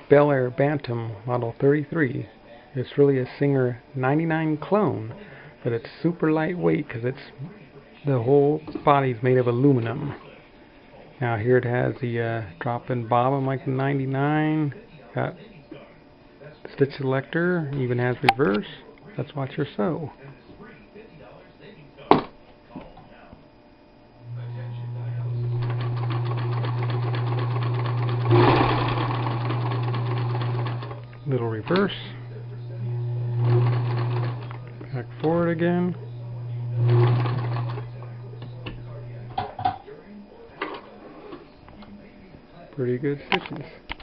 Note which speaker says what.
Speaker 1: Bel Air Bantam Model 33. It's really a Singer 99 clone, but it's super lightweight because the whole body's made of aluminum. Now here it has the drop-in bottom like the 99. Got stitch selector. Even has reverse. Let's watch her sew. Little reverse, back forward again, pretty good stitches.